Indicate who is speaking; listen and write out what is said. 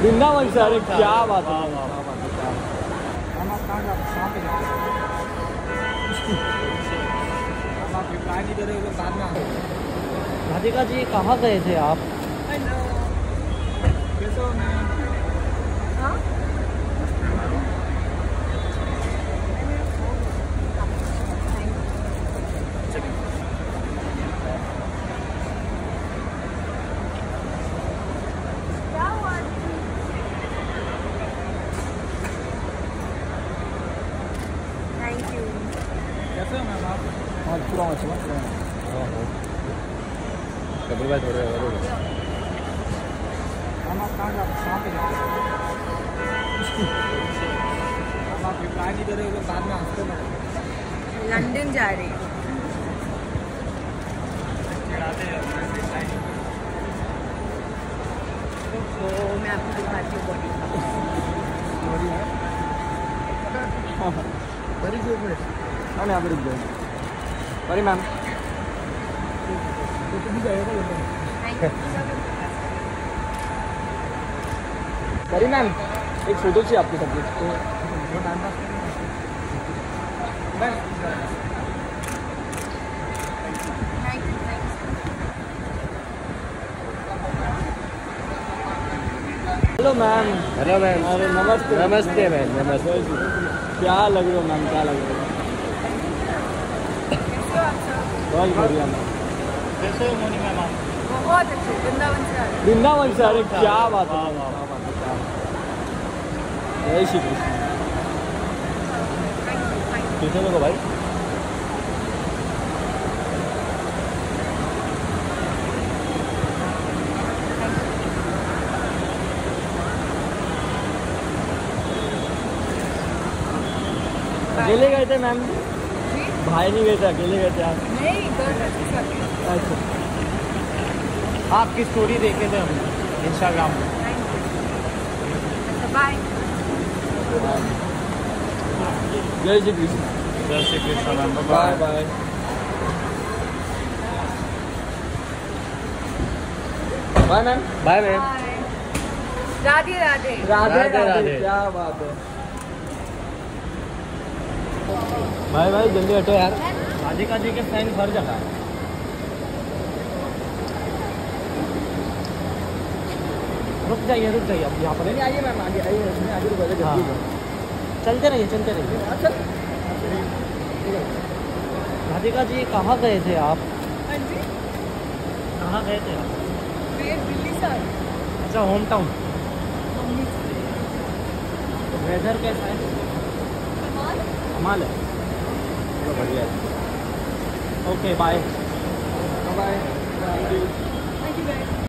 Speaker 1: वृंदावन से। अरे क्या बात है।
Speaker 2: हम आप कहाँ जाते कहाँ पे जाते हम आप रिप्लाई नहीं दे रहे हो तो बाद में
Speaker 1: राधिका जी कहाँ गए थे आप?
Speaker 2: हेलो कैसे हो मैम? हाँ कैसे हो मैम आप?
Speaker 1: हाँ पूरा मत समझ रहे हैं। कबीर भाई थोड़े
Speaker 2: हम आप कहाँ जाते कहाँ पे जाते हम आप रिप्लाई नहीं दे रहे हो तो बाद में हंसते ना।
Speaker 3: लंदन जा रही हूँ।
Speaker 2: चिढ़ाते हैं रिप्लाई नहीं।
Speaker 3: तो मैं आपको दिखाती हूँ बॉडी का।
Speaker 2: बॉडी है वेरी गुड मैम।
Speaker 1: मैम यहाँ पे रुक जाए। Sorry ma'am.
Speaker 2: तो तुम भी जाएगा लंदन?
Speaker 1: सॉरी मैम, एक फोटो चाहिए आपके साथ।
Speaker 2: तो time pass ma'am
Speaker 1: hello ma'am.
Speaker 4: Hello ma'am.
Speaker 1: अरे नमस्ते।
Speaker 4: नमस्ते मैम। नमस्ते।
Speaker 1: क्या लग रहे हो मैम? क्या लग रहे हो? बहुत बढ़िया मैम।
Speaker 2: कैसे हो मोनी मैम आप?
Speaker 3: बहुत अच्छे वृंदावन से आ रही
Speaker 1: वृंदावन से। अरे क्या बात है। जय श्री कृष्ण।
Speaker 4: पीछे देखो भाई।
Speaker 1: अकेले गए थे मैम?
Speaker 3: जी?
Speaker 1: भाई नहीं गए थे, अकेले गए थे आप?
Speaker 3: नहीं गर्लफ्रेंड के साथ।
Speaker 1: अच्छा।
Speaker 2: आपकी स्टोरी देखे थे हम इंस्टाग्राम पे।
Speaker 3: अच्छा बाय।
Speaker 1: जय श्री कृष्ण।
Speaker 2: जय Shri Krishna ma'am.
Speaker 1: Bye bye. Bye ma'am.
Speaker 4: Bye ma'am.
Speaker 3: Bye. Radhe Radhe.
Speaker 1: Radhe
Speaker 4: Radhe
Speaker 1: Radhe.
Speaker 4: Radhe.
Speaker 1: क्या बात है। भाई भाई जल्दी हटो यार।
Speaker 4: राधिका जी के फैन हर जगह है।
Speaker 1: रुक जाइए अब यहाँ पर। नहीं आइए मैम, आगे आइए। आगे रुक जाइए जल्दी। चलते रहिए चलते रहिए। राधिका जी कहाँ गए थे आप?
Speaker 3: हाँ जी
Speaker 1: कहाँ गए थे आप?
Speaker 3: मैं दिल्ली से आ रही हूँ।
Speaker 1: अच्छा होम टाउन।
Speaker 3: मम्मी से।
Speaker 1: वेदर कैसा है?
Speaker 3: कमाल।
Speaker 1: कमाल है। चलो बढ़िया है। Okay bye bye.
Speaker 3: Thank you.